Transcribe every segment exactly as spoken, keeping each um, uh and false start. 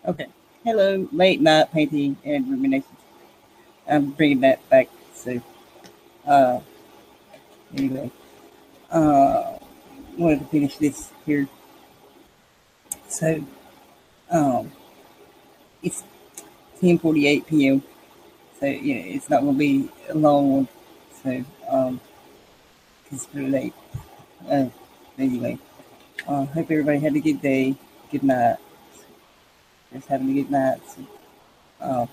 Okay. Hello, late night painting and ruminations. I'm bringing that back. So, uh, anyway, uh, wanted to finish this here. So, um, it's ten forty-eight p m. So, you know, it's not going to be a long one. So, um, 'cause it's pretty late. Uh, anyway, uh, hope everybody had a good day. Good night. Just having a good night. So, uh,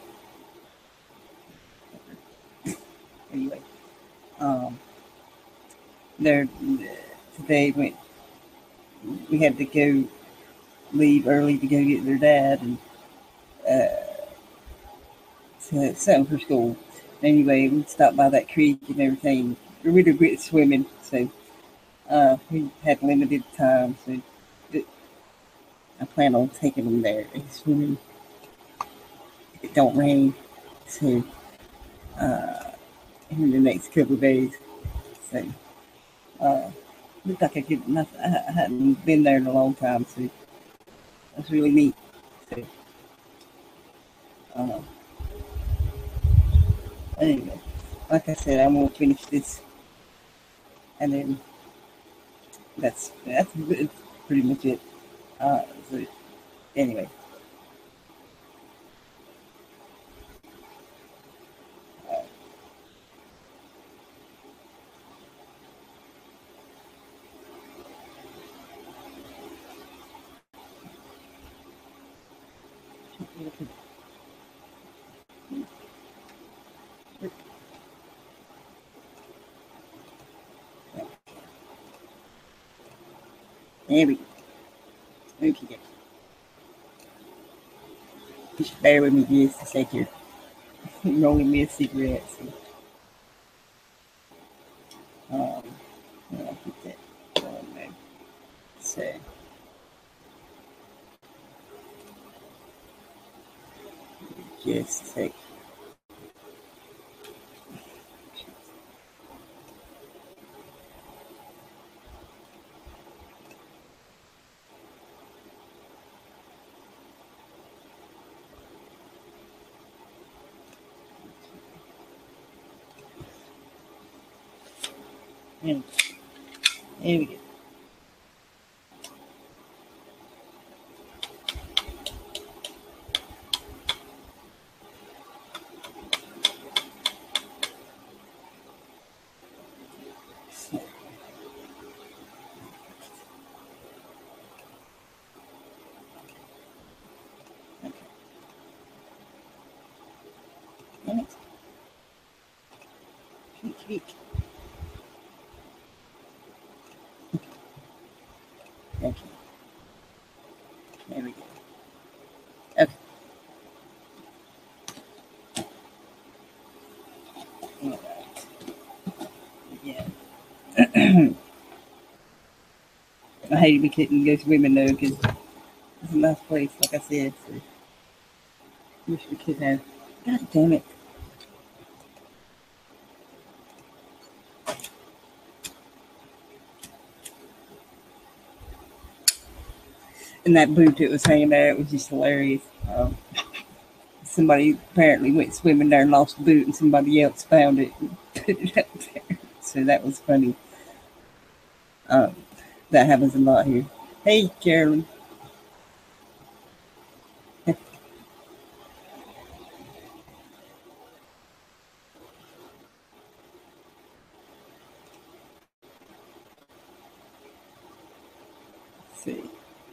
anyway, um, there today we we had to go leave early to go get their dad and uh, to something for school. Anyway, we stopped by that creek and everything. We really quit swimming, so uh, we had limited time. So I plan on taking them there and swimming. If it don't rain, so uh, in the next couple of days. So uh, looked like I could. Not, I hadn't been there in a long time, so that's really neat. So uh, anyway, like I said, I'm gonna finish this, and then that's that's, that's pretty much it. Uh, so anyway, uh, there we go. Okay, just bear with me just a second. Rolling me a cigarette. So, um, yeah, I'll keep that going there. So, just a sec. There we go. So, okay. Next, tweak, tweak. Okay, there we go. Okay. All right. Yeah. I hate we couldn't go swimming though because it's a nice place, like I said. So, wish we could have. God damn it. And that boot that was hanging there, it was just hilarious. Um, somebody apparently went swimming there and lost the boot, and somebody else found it and put it up there. So that was funny. Um, that happens a lot here. Hey, Carolyn. See.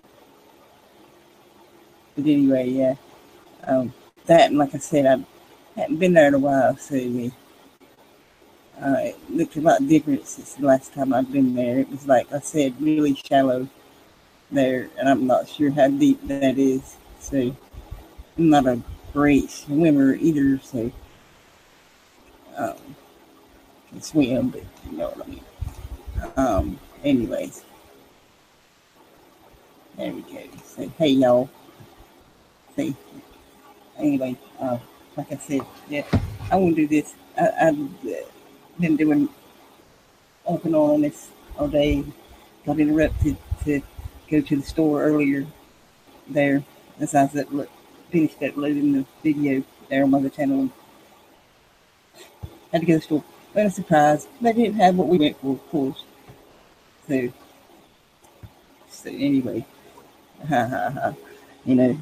But anyway, yeah. Um, that, and like I said, I hadn't been there in a while, so we, uh, it looked a lot different since the last time I've been there. It was, like I said, really shallow there, and I'm not sure how deep that is. So I'm not a great swimmer either, so um, I can swim, but you know what I mean. Um, anyways, there we go. So, hey, y'all. See, anyway, uh, like I said, yeah, I won't do this. I, I've uh, been doing off and on this all day. Got interrupted to go to the store earlier there as I was at work. finished uploading the video there on my other channel and had to go to the store. What a surprise. They didn't have what we went for, of course. So, so anyway, ha ha ha. You know,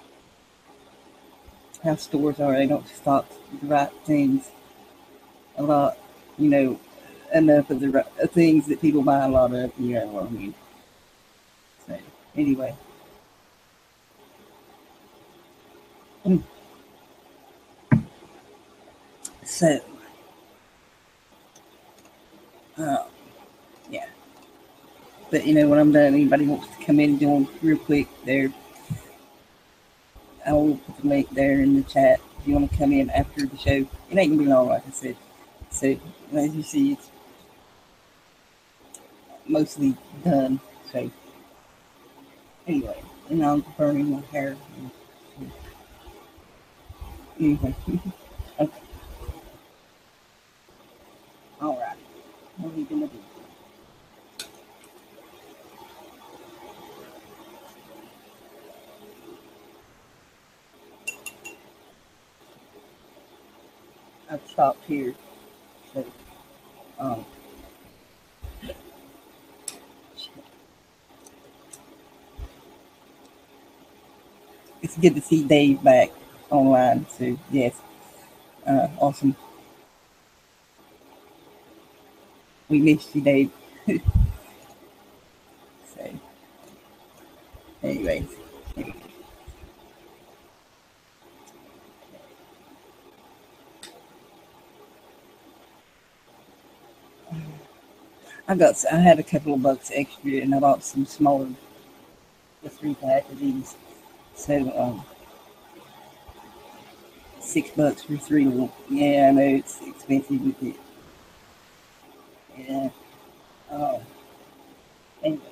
how stores are, they don't stock the right things a lot, you know, enough of the right things that people buy a lot of, you know what I mean. So, anyway. Mm. So, uh, yeah. But, you know, when I'm done, anybody wants to come in and join real quick, there, I will put the link there in the chat if you want to come in after the show. It ain't going to be long, like I said. So, as you see, it's mostly done. So, anyway, and I'm burning my hair. Anyway, okay. All right. What are we going to do? I've stopped here. So, um, it's good to see Dave back online. So, yes, uh, awesome. We missed you, Dave. So, anyways. Anyway. I got, I had a couple of bucks extra and I bought some smaller, the three pack of these. So, um, six bucks for three of them. Yeah, I know it's expensive with it. Yeah. Oh, anyway.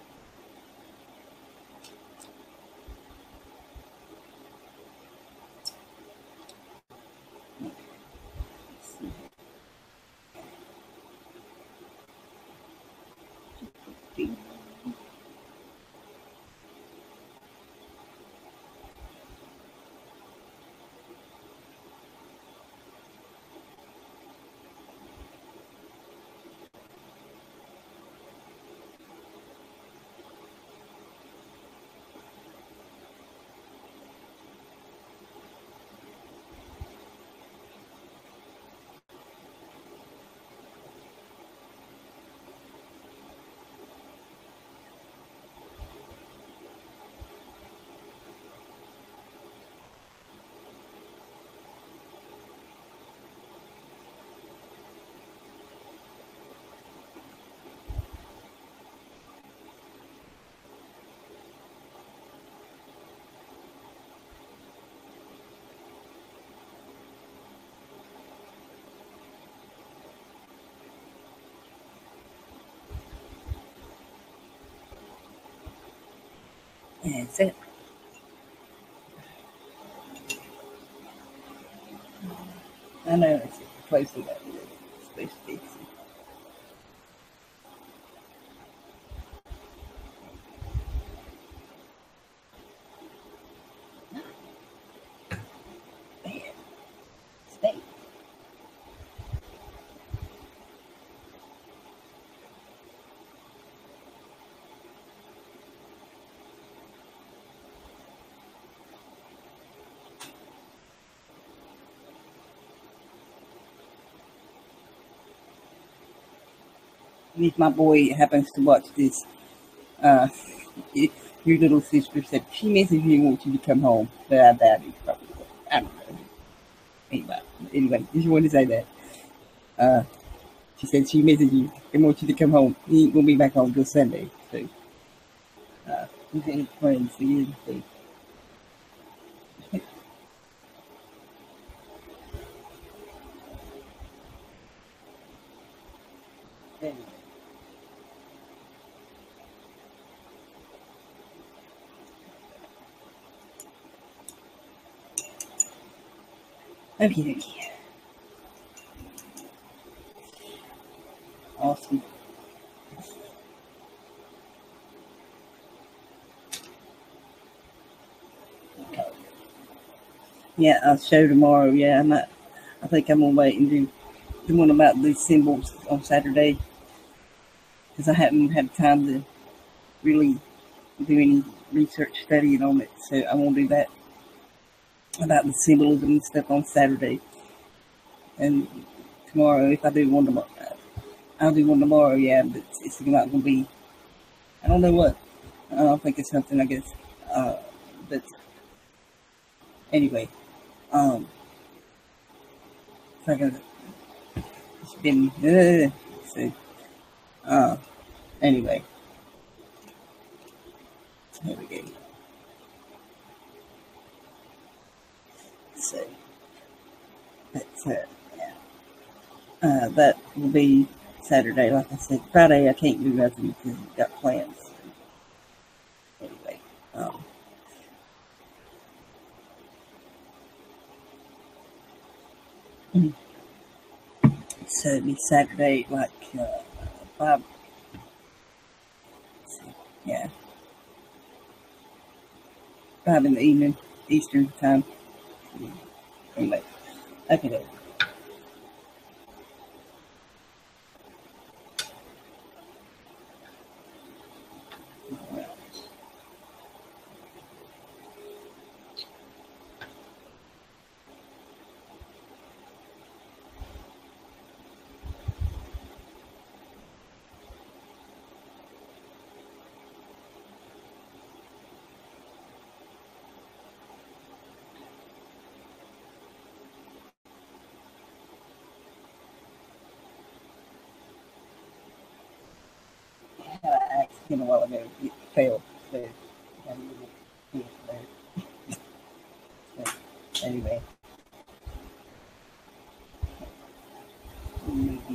Yeah, that's it. I know it's close to that. It's supposed to be. Man, stay. And if my boy happens to watch this, uh, it, your little sister said she misses you and wants you to come home, but I doubt it. Probably. I don't know. Anyway, anyway, just wanted to say that. Uh, she said she misses you and wants you to come home. He ain't gonna be back home till Sunday, so uh, he's in friends. So he is. Anyway. Okay, okay. Awesome. Yeah, I'll show tomorrow. Yeah, I might. I think I'm gonna wait and do the one about these symbols on Saturday because I haven't had time to really do any research studying on it. So I won't do that about the symbolism and stuff on Saturday. And tomorrow, if I do one tomorrow, I'll do one tomorrow. Yeah, but it's not gonna be. I don't know what. I don't think it's something. I guess. Uh, but anyway, um, so I got it's been. Uh, so, uh, anyway, here we go. So that's uh, yeah. Uh, that will be Saturday. Like I said, Friday I can't do nothing because I've got plans. So anyway, um, so it'll be Saturday, like uh, five. Yeah, five in the evening, Eastern time. Anyway, okay. Then. I had an accident a while ago. It failed. So, so anyway. Mm-hmm.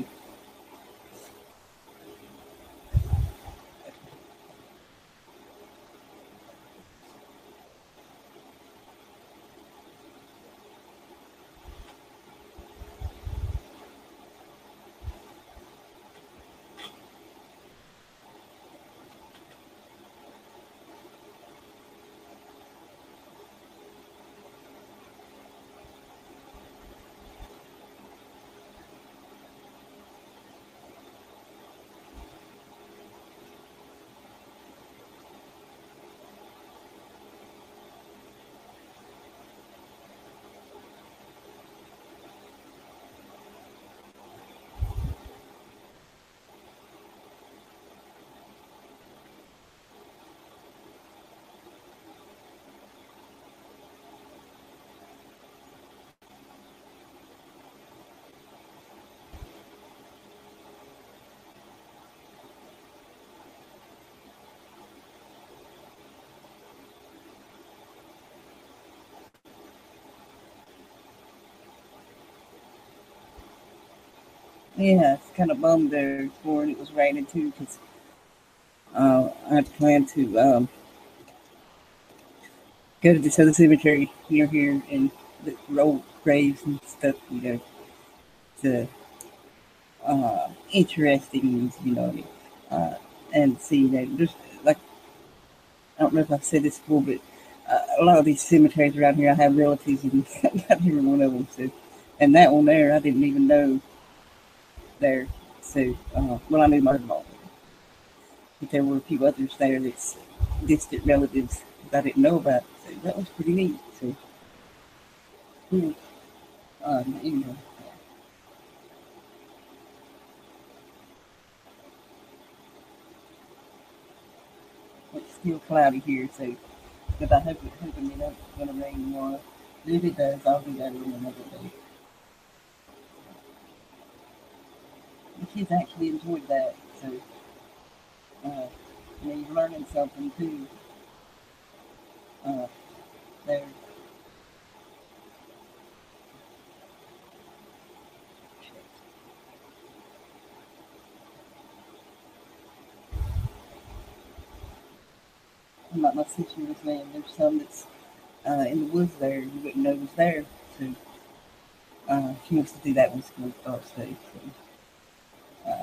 Yeah, it's kind of bummed there this morning. It was raining too because uh, I had planned to um, go to this other cemetery near here and look for old graves and stuff, you know, to uh, interesting, you know, uh, and see, you know, just like, I don't know if I've said this before, but uh, a lot of these cemeteries around here, I have relatives in not every one of them. So, and that one there, I didn't even know there. So, uh, well, I knew my mom, but there were a few others there that's distant relatives that I didn't know about. So that was pretty neat. So, yeah, um, anyway, it's still cloudy here, so but I hope it hoping it ain't gonna rain tomorrow. If it does, I'll do that in another day. The kids actually enjoyed that, so uh, you know, you're learning something too. Uh, there, like my sister was saying, there's some that's uh, in the woods there you wouldn't know was there. So uh, she wants to do that when school starts too. So, uh,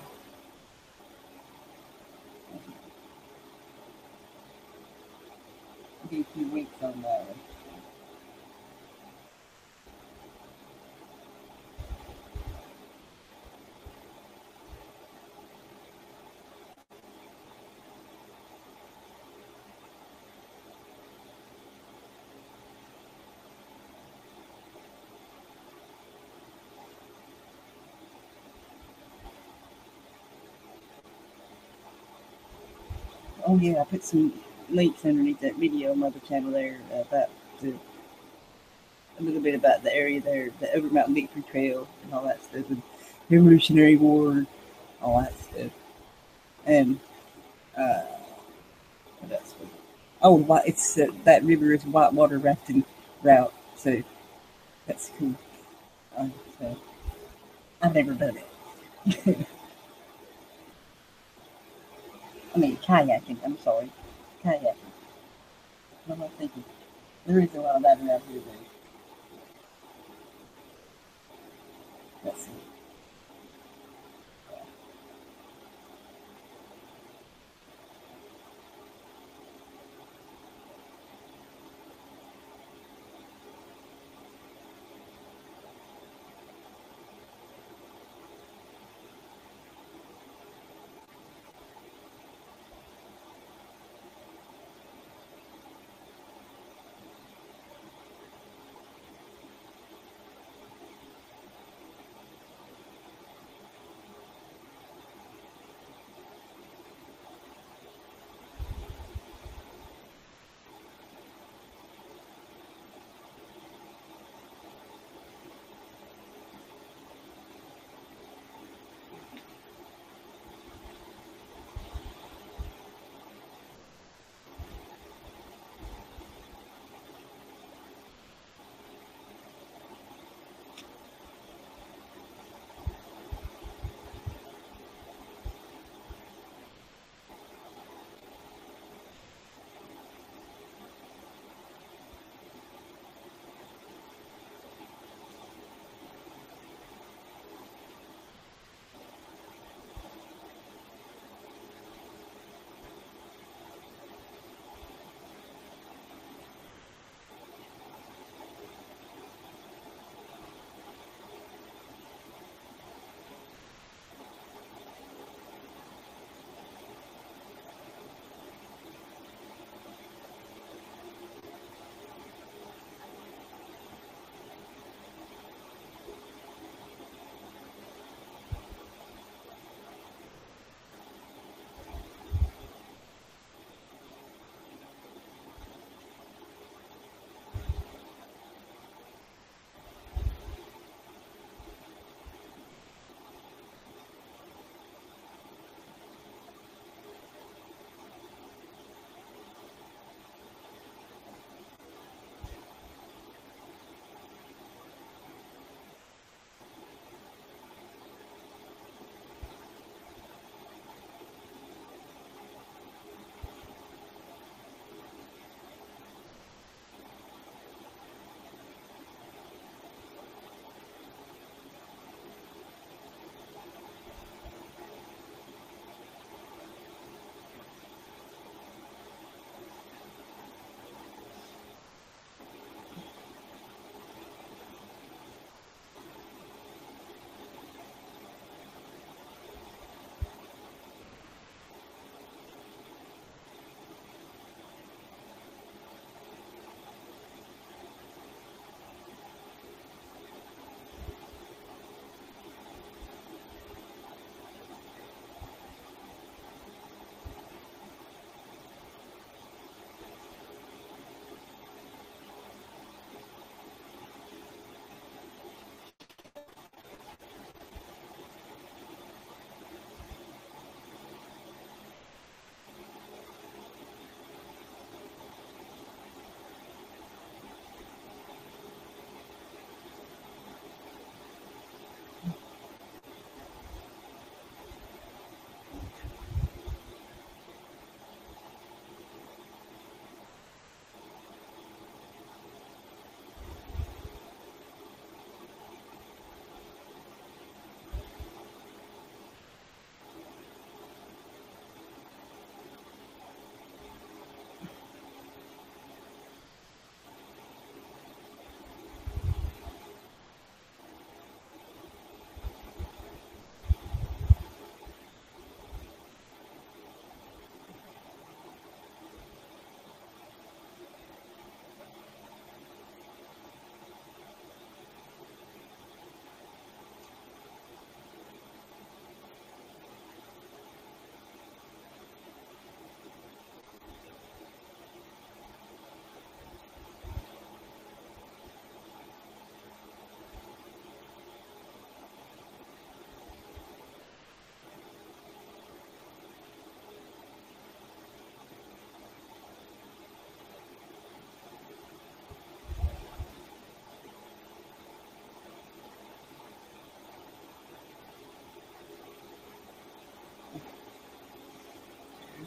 give a few weeks on that one. Oh yeah, I put some links underneath that video on my other channel there about the, a little bit about the area there, the Over Mountain Victory Trail and all that stuff, and the Revolutionary War and all that stuff. And uh, what else? Was it? Oh, it's uh, that river is whitewater rafting route, so that's cool. Um, so I've never done it. I mean kayaking. I'm sorry, kayaking. What am I thinking? There is a lot of that around here. Though. Let's see.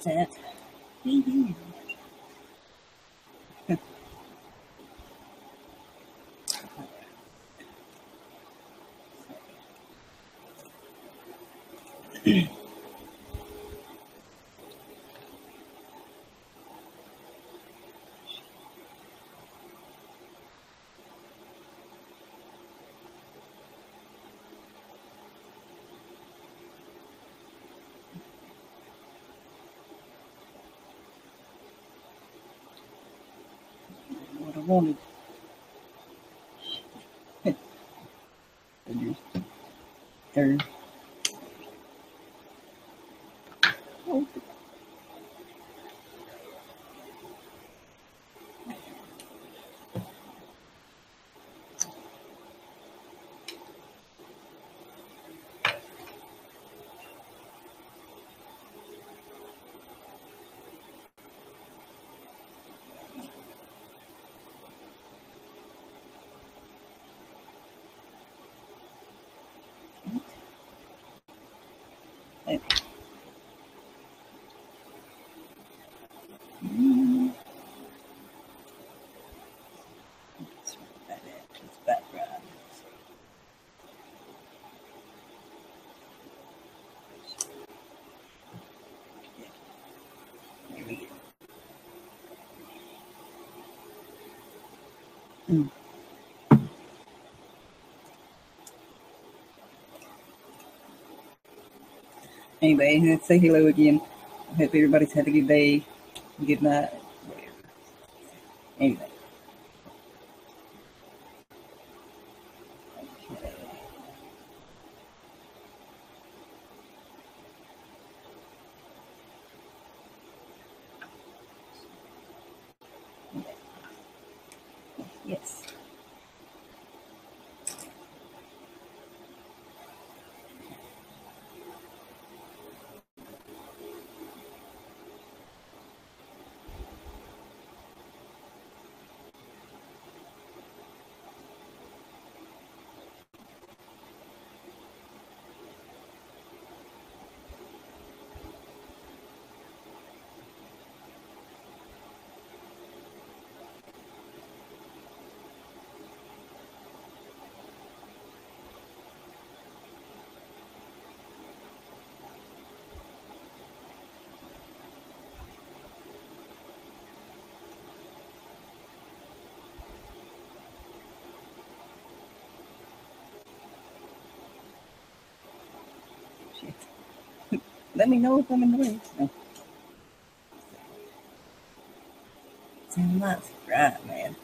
that. Wee-hoo. What I wanted. Third. Oh, hey. Mm. That's what that is. It's background. There we go. Mm. Anyway, let's say hello again. I hope everybody's had a good day, good night, whatever. Anyway. Okay. Yes. Shit. Let me know if I'm in the way. No. Ten months. Right, man.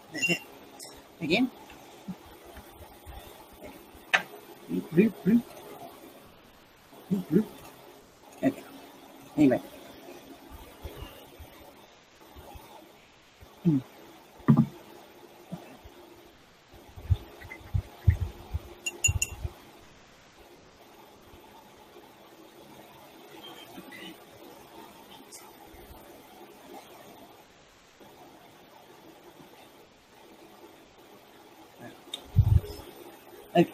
That's it. Again. Bloop, bloop, bloop, bloop, bloop. Okay. Anyway. Hmm. Okay.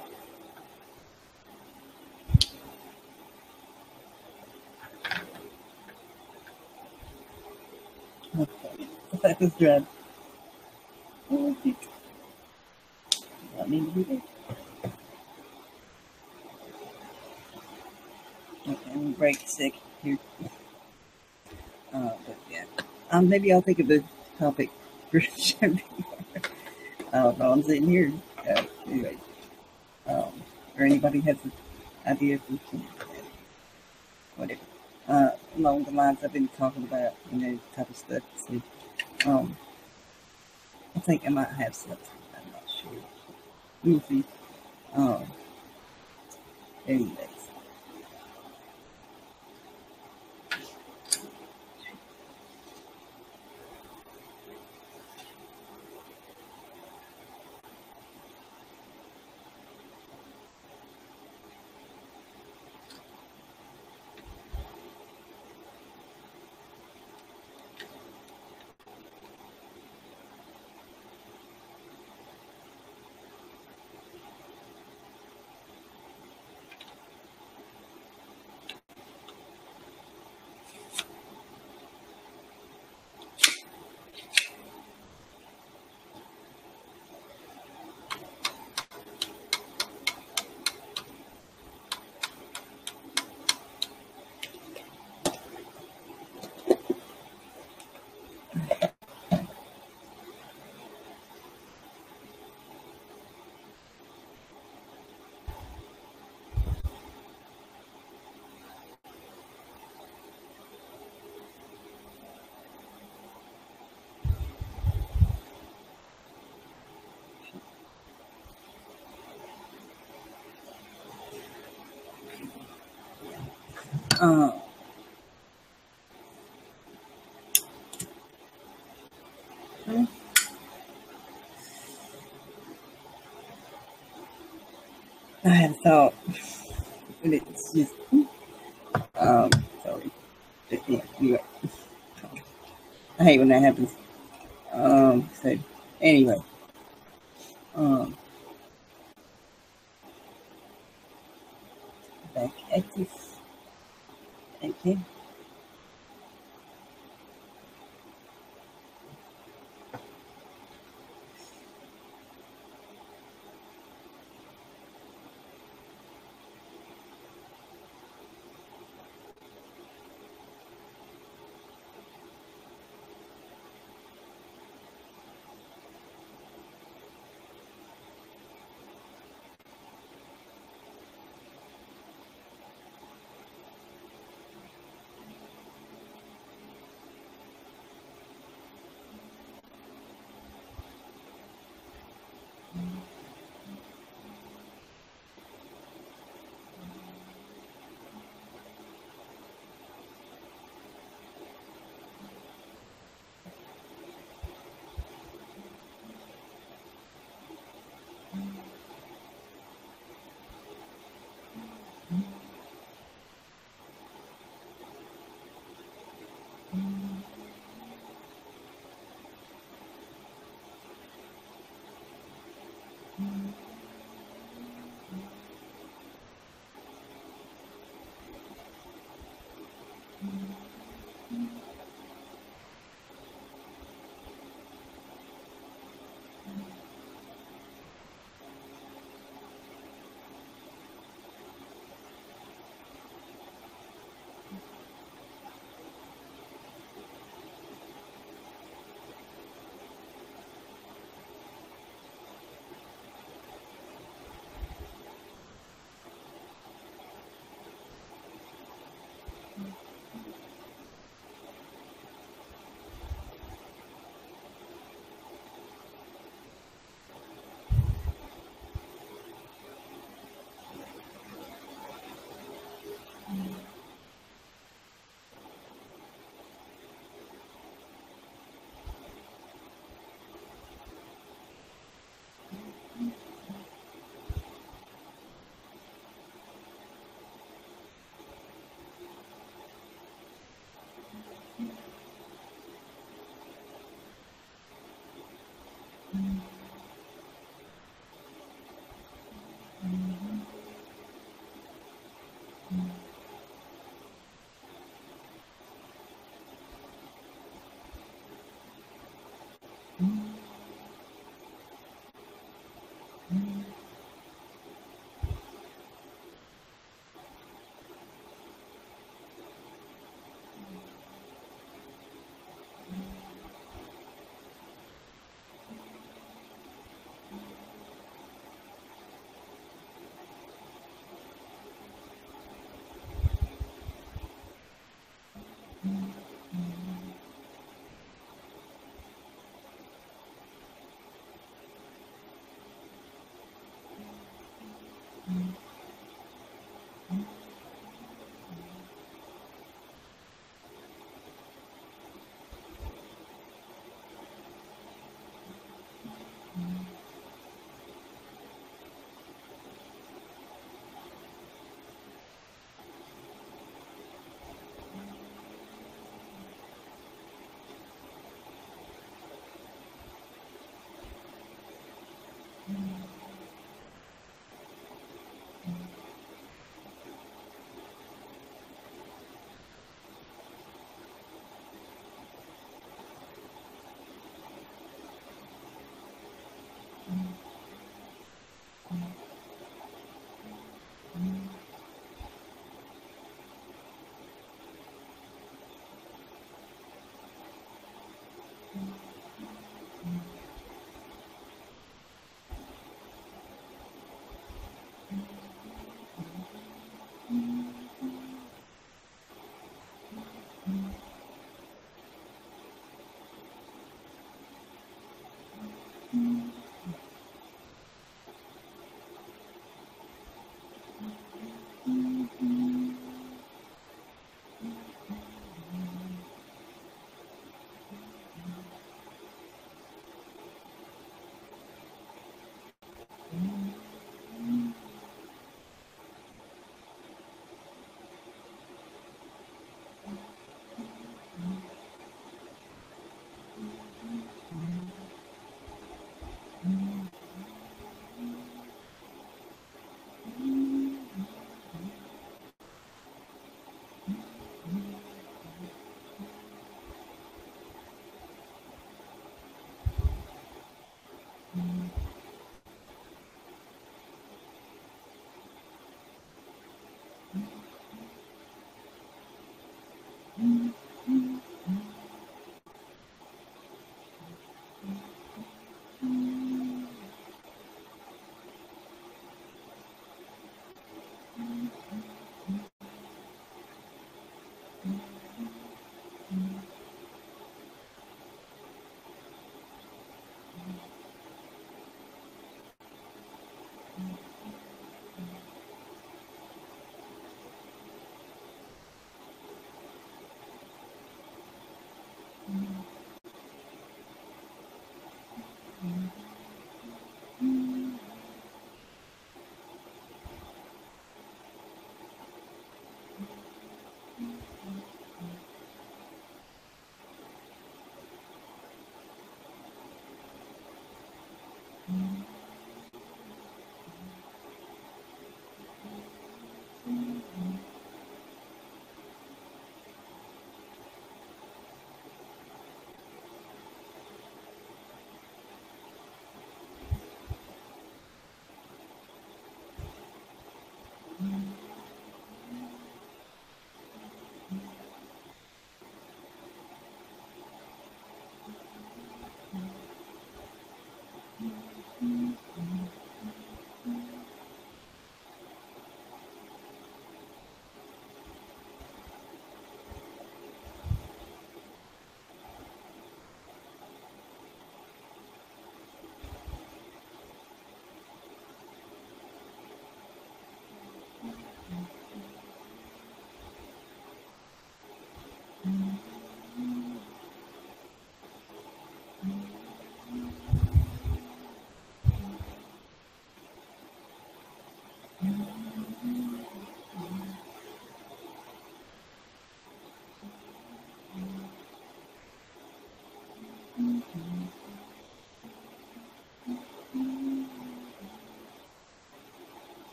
Okay. That was good. Okay. That means we did. Okay. I'm gonna break a second here. Uh, but yeah. Um, maybe I'll think of a topic for show. I don't know. I'm sitting here. Uh, anyway. Um, or anybody has an idea for some, whatever. Uh, along the lines I've been talking about, you know, type of stuff. So, um, I think I might have something. I'm not sure. We'll see. Um, anyways. Uh, I had a thought, but it's just, um, sorry. But yeah, anyway. I hate when that happens. Um, so, anyway. Um, back at this. Okay.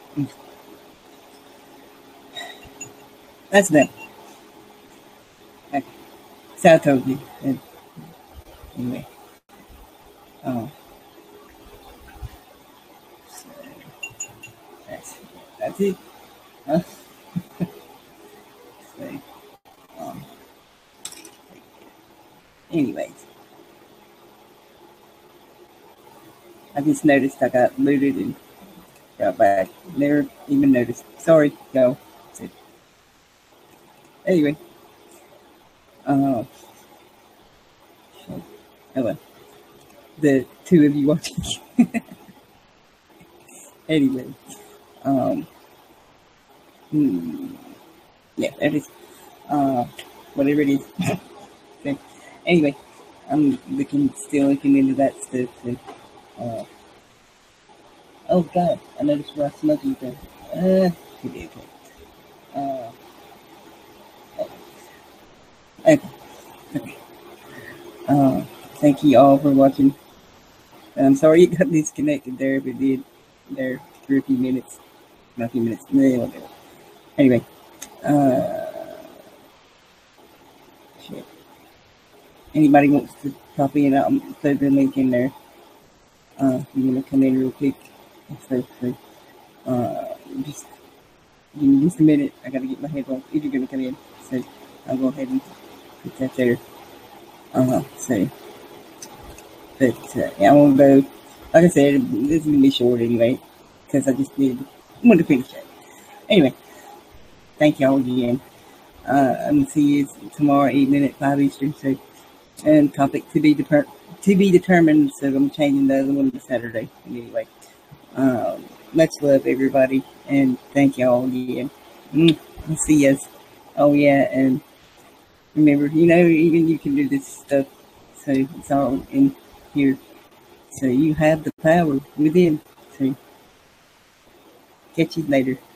That's them. Okay. So I told you. And anyway. Oh. So that's that's it. Huh? So, um, anyways, I just noticed I got looted and got back. Never even noticed. Sorry, go. So, anyway, uh, so, oh well. The two of you watching. Anyway, um, hmm, yeah, that is, uh, whatever it is. Okay. Anyway, I'm looking, still looking into that stuff. So, uh, oh God, I noticed where I smoking thing. Uh, okay, okay. Uh, okay, okay. Uh, thank you all for watching. I'm sorry it got disconnected there, but it did there for a few minutes. Not a few minutes. No, whatever. Anyway, uh, shit. Anybody wants to pop in, I'll throw the link in there. Uh, if you want to come in real quick. So, so, uh, just give me just a minute. I gotta get my headphones if you're gonna come in. So I'll go ahead and put that there. Uh, so, but uh, yeah, I won't go. Like I said, this is gonna be short anyway, because I just did want to finish it. Anyway, thank y'all again. Uh, I'm gonna see you tomorrow evening at five Eastern. So, and topic to be deper- to be determined. So I'm changing the other one to Saturday. Anyway, um, much love, everybody, and thank y'all again. Mm, I'll see you. Oh yeah, and remember, you know, even you can do this stuff. So it's all in here. So you have the power within. So catch you later.